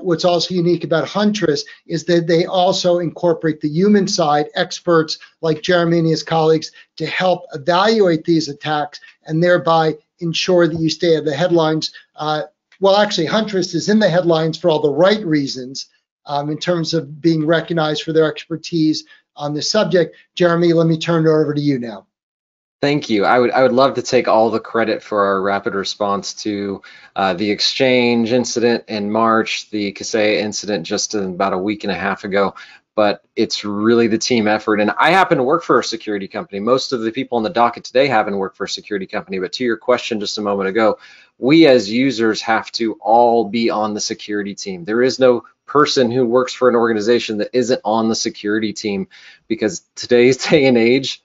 what's also unique about Huntress is that they also incorporate the human side, experts like Jeremy and his colleagues, to help evaluate these attacks and thereby ensure that you stay at the headlines. Well, actually, Huntress is in the headlines for all the right reasons in terms of being recognized for their expertise on this subject. Jeremy, let me turn it over to you now. Thank you. I would love to take all the credit for our rapid response to the Exchange incident in March, the Kaseya incident just about a week and a half ago, but it's really the team effort. And I happen to work for a security company. Most of the people on the docket today happen to work for a security company, but to your question just a moment ago, we as users have to all be on the security team. There is no person who works for an organization that isn't on the security team, because today's day and age,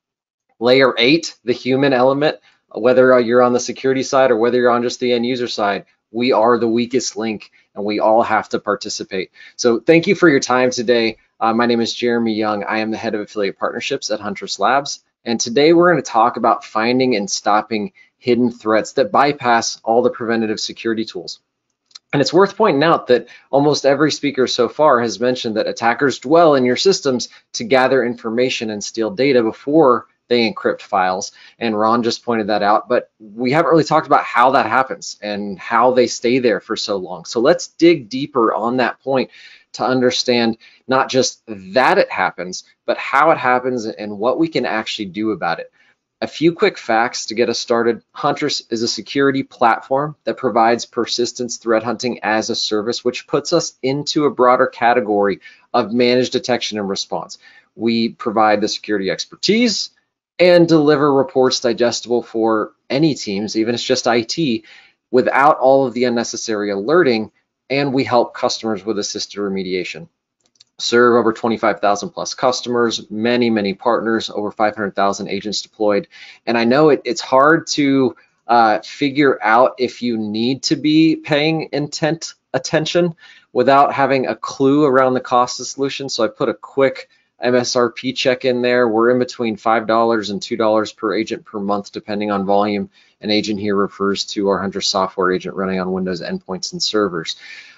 Layer 8, the human element, whether you're on the security side or whether you're on just the end user side, we are the weakest link and we all have to participate. So thank you for your time today. My name is Jeremy Young. I am the head of affiliate partnerships at Huntress Labs. And today we're going to talk about finding and stopping hidden threats that bypass all the preventative security tools. And it's worth pointing out that almost every speaker so far has mentioned that attackers dwell in your systems to gather information and steal data before they encrypt files, and Ron just pointed that out, but we haven't really talked about how that happens and how they stay there for so long. So let's dig deeper on that point to understand not just that it happens, but how it happens and what we can actually do about it. A few quick facts to get us started. Huntress is a security platform that provides persistence threat hunting as a service, which puts us into a broader category of managed detection and response. We provide the security expertise and deliver reports digestible for any teams, even if it's just IT, without all of the unnecessary alerting, and we help customers with assisted remediation. Serve over 25,000 plus customers, many partners, over 500,000 agents deployed. And I know it's hard to figure out if you need to be paying attention without having a clue around the cost of the solution. So I put a quick MSRP check in there. We're in between $5 and $2 per agent per month, depending on volume. An agent here refers to our Huntress software agent running on Windows endpoints and servers.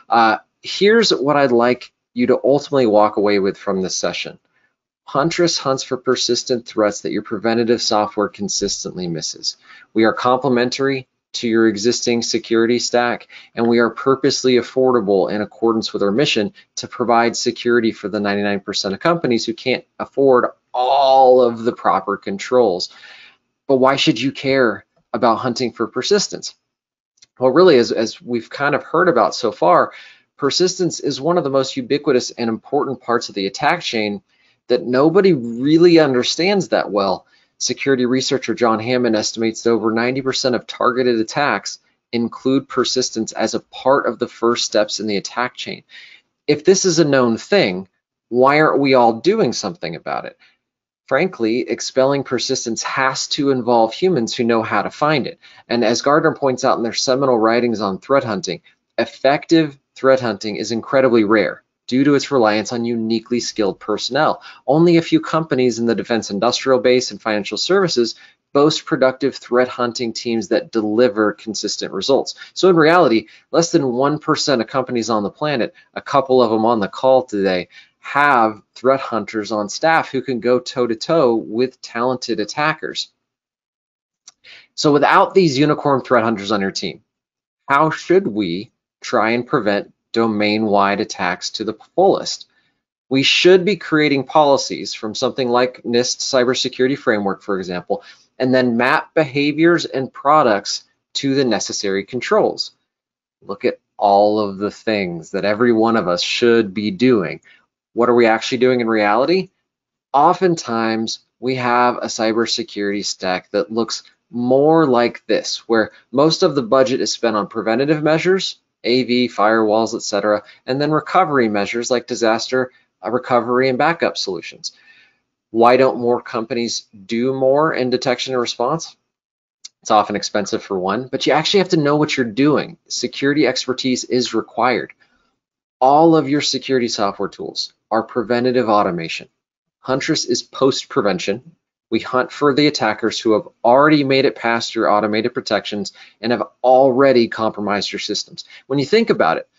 Here's what I'd like you to ultimately walk away with from this session. Huntress hunts for persistent threats that your preventative software consistently misses. We are complementary to your existing security stack, and we are purposely affordable in accordance with our mission to provide security for the 99% of companies who can't afford all of the proper controls. But why should you care about hunting for persistence? Well, really, as we've kind of heard about so far, persistence is one of the most ubiquitous and important parts of the attack chain that nobody really understands that well. Security researcher John Hammond estimates that over 90% of targeted attacks include persistence as a part of the first steps in the attack chain. If this is a known thing, why aren't we all doing something about it? Frankly, expelling persistence has to involve humans who know how to find it. And as Gardner points out in their seminal writings on threat hunting, effective threat hunting is incredibly rare due to its reliance on uniquely skilled personnel. Only a few companies in the defense industrial base and financial services boast productive threat hunting teams that deliver consistent results. So in reality, less than 1% of companies on the planet, a couple of them on the call today, have threat hunters on staff who can go toe-to-toe with talented attackers. So without these unicorn threat hunters on your team, how should we try and prevent domain-wide attacks to the fullest? We should be creating policies from something like NIST Cybersecurity Framework, for example, and then map behaviors and products to the necessary controls. Look at all of the things that every one of us should be doing. What are we actually doing in reality? Oftentimes, we have a cybersecurity stack that looks more like this, where most of the budget is spent on preventative measures, AV, firewalls, etc., and then recovery measures like disaster recovery and backup solutions. Why don't more companies do more in detection and response? It's often expensive for one, but you actually have to know what you're doing. Security expertise is required. All of your security software tools are preventative automation. Huntress is post-prevention. We hunt for the attackers who have already made it past your automated protections and have already compromised your systems. When you think about it,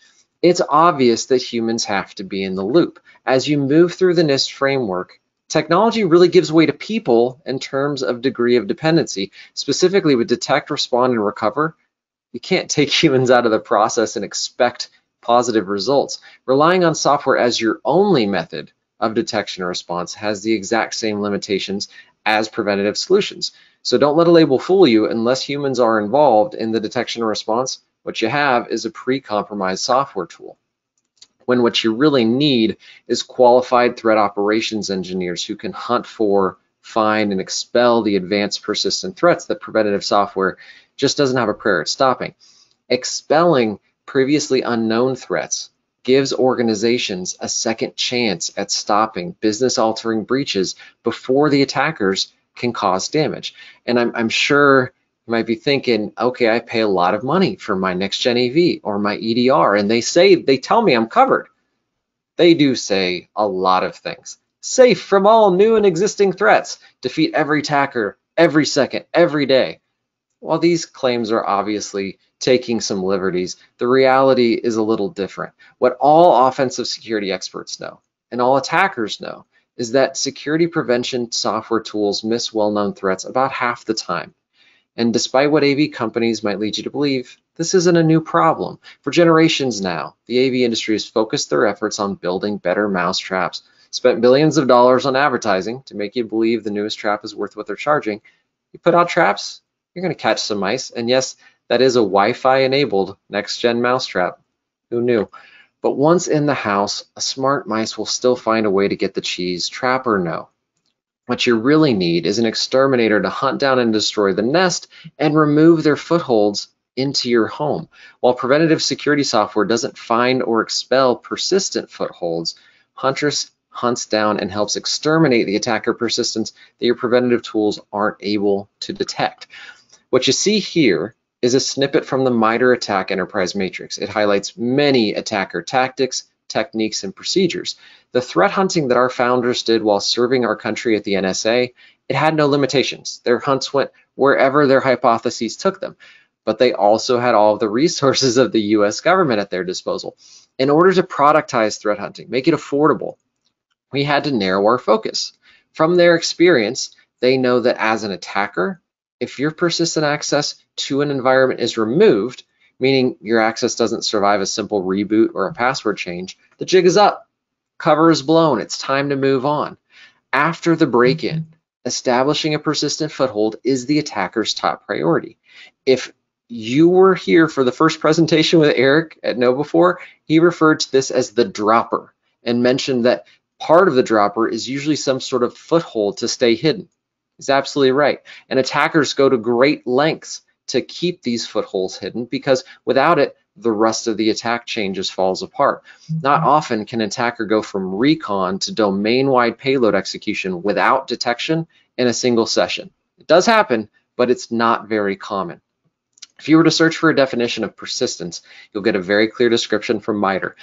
It's obvious that humans have to be in the loop. As you move through the NIST framework, technology really gives way to people in terms of degree of dependency, specifically with detect, respond, and recover. You can't take humans out of the process and expect positive results. Relying on software as your only method of detection or response has the exact same limitations as preventative solutions. So don't let a label fool you. Unless humans are involved in the detection or response, what you have is a pre-compromised software tool. When what you really need is qualified threat operations engineers who can hunt for, find, and expel the advanced persistent threats that preventative software just doesn't have a prayer at stopping. Expelling previously unknown threats gives organizations a second chance at stopping business-altering breaches before the attackers can cause damage. And I'm sure you might be thinking, okay, I pay a lot of money for my next-gen AV or my EDR, and they tell me I'm covered. They do say a lot of things. Safe from all new and existing threats, defeat every attacker every second, every day. While these claims are obviously taking some liberties, the reality is a little different. What all offensive security experts know, and all attackers know, is that security prevention software tools miss well-known threats about half the time. And despite what AV companies might lead you to believe, this isn't a new problem. For generations now, the AV industry has focused their efforts on building better mousetraps, spent billions of dollars on advertising to make you believe the newest trap is worth what they're charging. You put out traps, you're going to catch some mice. And yes, that is a Wi-Fi enabled next-gen mousetrap. Who knew? But once in the house, a smart mice will still find a way to get the cheese, trap or no. What you really need is an exterminator to hunt down and destroy the nest and remove their footholds into your home. While preventative security software doesn't find or expel persistent footholds, Huntress hunts down and helps exterminate the attacker persistence that your preventative tools aren't able to detect. What you see here is a snippet from the MITRE ATT&CK Enterprise Matrix. It highlights many attacker tactics, techniques, and procedures. The threat hunting that our founders did while serving our country at the NSA, it had no limitations. Their hunts went wherever their hypotheses took them, but they also had all of the resources of the US government at their disposal. In order to productize threat hunting, make it affordable, we had to narrow our focus. From their experience, they know that as an attacker, if your persistent access to an environment is removed, meaning your access doesn't survive a simple reboot or a password change, the jig is up, cover is blown, it's time to move on. After the break-in, establishing a persistent foothold is the attacker's top priority. If you were here for the first presentation with Eric at KnowBe4, he referred to this as the dropper and mentioned that part of the dropper is usually some sort of foothold to stay hidden. He's absolutely right. And attackers go to great lengths to keep these footholds hidden because without it, the rest of the attack chain just falls apart. Not often can an attacker go from recon to domain-wide payload execution without detection in a single session. It does happen, but it's not very common. If you were to search for a definition of persistence, you'll get a very clear description from MITRE.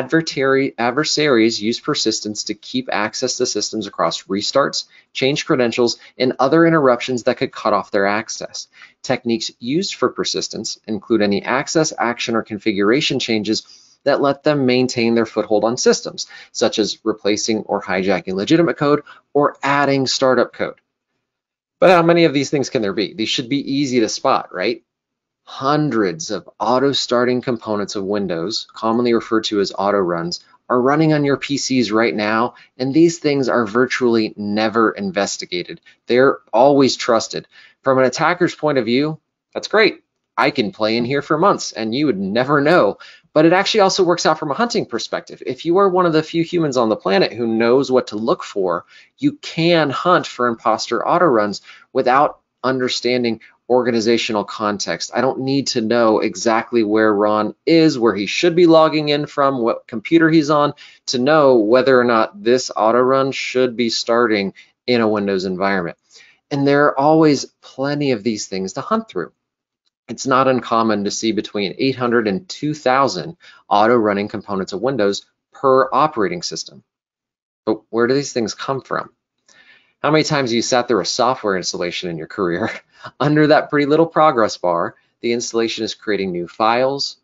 Adversaries use persistence to keep access to systems across restarts, change credentials, and other interruptions that could cut off their access. Techniques used for persistence include any access, action, or configuration changes that let them maintain their foothold on systems, such as replacing or hijacking legitimate code or adding startup code. But how many of these things can there be? These should be easy to spot, right? Hundreds of auto-starting components of Windows, commonly referred to as auto runs, are running on your PCs right now, and these things are virtually never investigated. They're always trusted. From an attacker's point of view, that's great. I can play in here for months and you would never know. But it actually also works out from a hunting perspective. If you are one of the few humans on the planet who knows what to look for, you can hunt for imposter auto runs without understanding organizational context. I don't need to know exactly where Ron is, where he should be logging in from, what computer he's on, to know whether or not this auto run should be starting in a Windows environment. And there are always plenty of these things to hunt through. It's not uncommon to see between 800 and 2,000 auto running components of Windows per operating system. But where do these things come from? How many times have you sat through a software installation in your career? Under that pretty little progress bar, the installation is creating new files,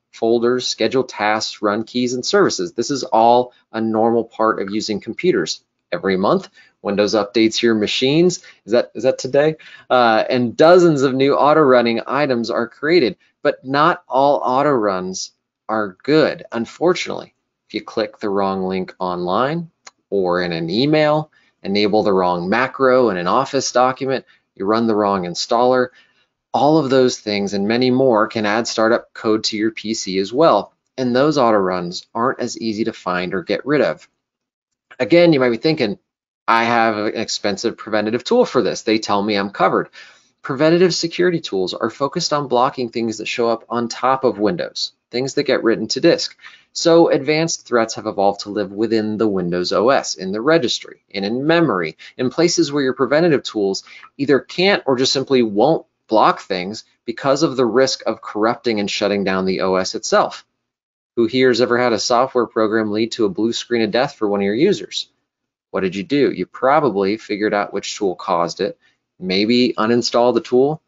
folders, schedule tasks, run keys and services. This is all a normal part of using computers. Every month, Windows updates your machines. Is that today? And dozens of new auto running items are created, but not all auto runs are good, unfortunately. If you click the wrong link online or in an email, enable the wrong macro in an Office document, you run the wrong installer, all of those things and many more can add startup code to your PC as well. And those auto runs aren't as easy to find or get rid of. Again, you might be thinking, I have an expensive preventative tool for this. They tell me I'm covered. Preventative security tools are focused on blocking things that show up on top of Windows, things that get written to disk. So advanced threats have evolved to live within the Windows OS, in the registry, and in memory, in places where your preventative tools either can't or just simply won't block things because of the risk of corrupting and shutting down the OS itself. Who here has ever had a software program lead to a blue screen of death for one of your users? What did you do? You probably figured out which tool caused it, maybe uninstall the tool.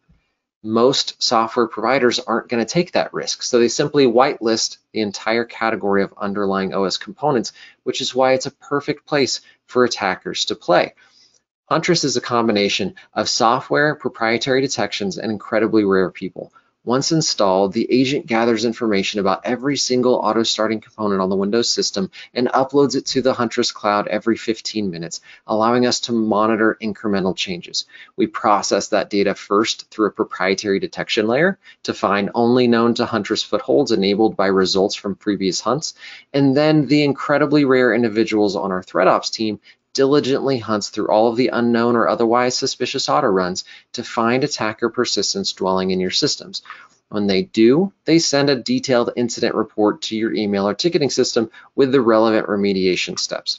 Most software providers aren't going to take that risk, so they simply whitelist the entire category of underlying OS components, which is why it's a perfect place for attackers to play. Huntress is a combination of software, proprietary detections, and incredibly rare people. Once installed, the agent gathers information about every single auto-starting component on the Windows system and uploads it to the Huntress cloud every 15 minutes, allowing us to monitor incremental changes. We process that data first through a proprietary detection layer to find only known to Huntress footholds enabled by results from previous hunts, and then the incredibly rare individuals on our ThreatOps team diligently hunts through all of the unknown or otherwise suspicious auto runs to find attacker persistence dwelling in your systems. When they do, they send a detailed incident report to your email or ticketing system with the relevant remediation steps.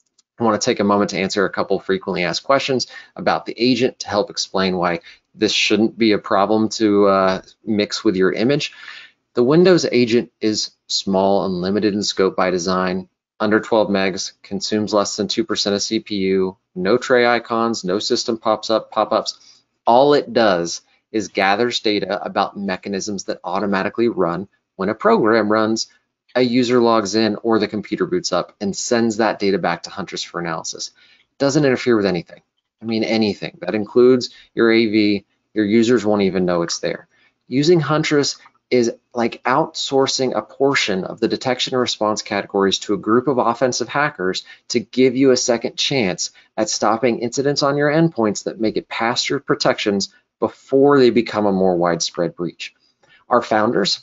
I want to take a moment to answer a couple frequently asked questions about the agent to help explain why this shouldn't be a problem to mix with your image. The Windows agent is small and limited in scope by design. Under 12 megs, consumes less than 2% of CPU, no tray icons, no system pop-ups. All it does is gathers data about mechanisms that automatically run when a program runs, a user logs in, or the computer boots up and sends that data back to Huntress for analysis. It doesn't interfere with anything. I mean anything. That includes your AV. Your users won't even know it's there. Using Huntress is like outsourcing a portion of the detection and response categories to a group of offensive hackers to give you a second chance at stopping incidents on your endpoints that make it past your protections before they become a more widespread breach. Our founders,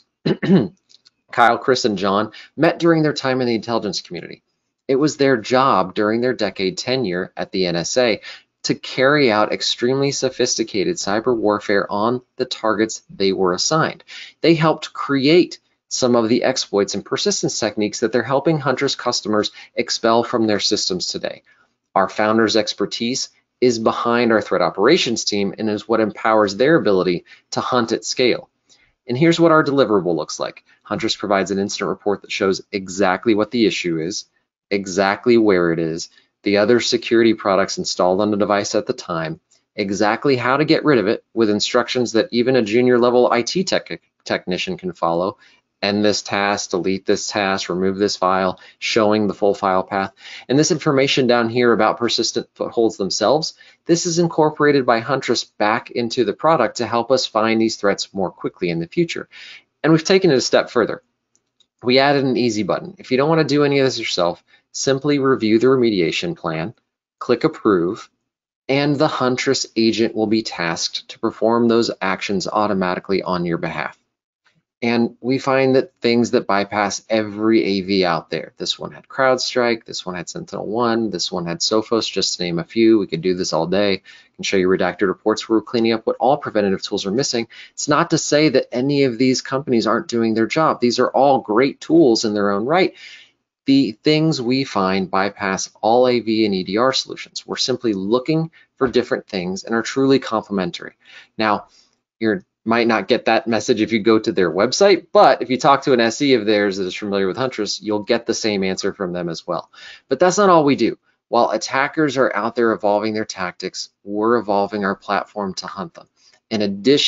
Kyle, Chris, and John, met during their time in the intelligence community. It was their job during their decade tenure at the NSA to carry out extremely sophisticated cyber warfare on the targets they were assigned. They helped create some of the exploits and persistence techniques that they're helping Huntress customers expel from their systems today. Our founders' expertise is behind our threat operations team and is what empowers their ability to hunt at scale. And here's what our deliverable looks like. Huntress provides an incident report that shows exactly what the issue is, exactly where it is, the other security products installed on the device at the time, exactly how to get rid of it with instructions that even a junior level IT technician can follow, end this task, delete this task, remove this file, showing the full file path. And this information down here about persistent footholds themselves, this is incorporated by Huntress back into the product to help us find these threats more quickly in the future. And we've taken it a step further. We added an easy button. If you don't want to do any of this yourself, simply review the remediation plan, click approve, and the Huntress agent will be tasked to perform those actions automatically on your behalf. And we find that things that bypass every AV out there, this one had CrowdStrike, this one had SentinelOne, this one had Sophos, just to name a few. We could do this all day. I can show you redacted reports where we're cleaning up what all preventative tools are missing. It's not to say that any of these companies aren't doing their job. These are all great tools in their own right. The things we find bypass all AV and EDR solutions. We're simply looking for different things and are truly complementary. Now, you might not get that message if you go to their website, but if you talk to an SE of theirs that is familiar with Huntress, you'll get the same answer from them as well. But that's not all we do. While attackers are out there evolving their tactics, we're evolving our platform to hunt them. In addition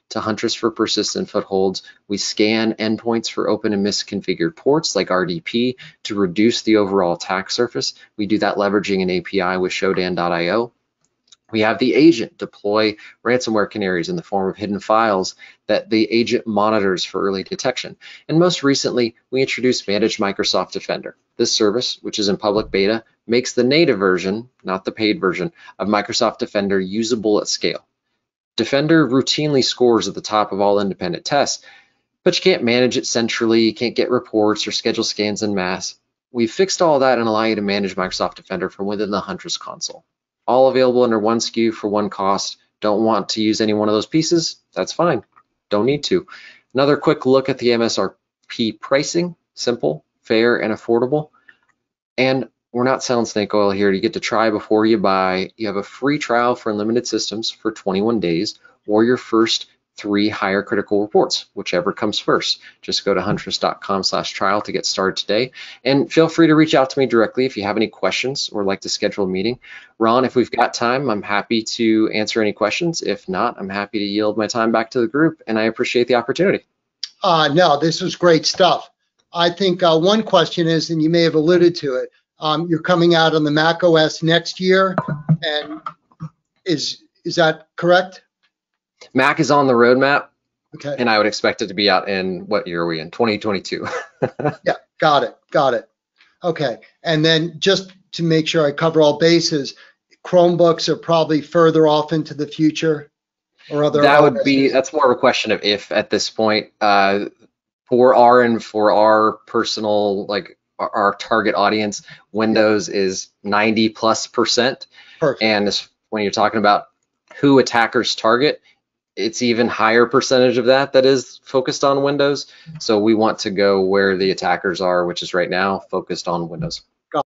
to Huntress for persistent footholds. We scan endpoints for open and misconfigured ports like RDP to reduce the overall attack surface. We do that leveraging an API with Shodan.io. We have the agent deploy ransomware canaries in the form of hidden files that the agent monitors for early detection. And most recently, we introduced Managed Microsoft Defender. This service, which is in public beta, makes the native version, not the paid version, of Microsoft Defender usable at scale. Defender routinely scores at the top of all independent tests, but you can't manage it centrally, you can't get reports or schedule scans en masse. We've fixed all that and allow you to manage Microsoft Defender from within the Huntress console. All available under one SKU for one cost. Don't want to use any one of those pieces? That's fine. Don't need to. Another quick look at the MSRP pricing. Simple, fair, and affordable. And we're not selling snake oil here. You get to try before you buy. You have a free trial for Unlimited Systems for 21 days, or your first 3 higher critical reports, whichever comes first. Just go to huntress.com/trial to get started today. And feel free to reach out to me directly if you have any questions or like to schedule a meeting. Ron, if we've got time, I'm happy to answer any questions. If not, I'm happy to yield my time back to the group, and I appreciate the opportunity. No, this was great stuff. I think one question is, and you may have alluded to it, you're coming out on the Mac OS next year, and is that correct? Mac is on the roadmap, okay, and I would expect it to be out in, what year are we in? 2022. Yeah, got it. Okay, and then just to make sure I cover all bases, Chromebooks are probably further off into the future, or other. That's more of a question of if at this point. For our personal, like our target audience, Windows is 90+%. Perfect. And when you're talking about who attackers target, it's even higher percentage of that is focused on Windows. So we want to go where the attackers are, which is right now focused on Windows.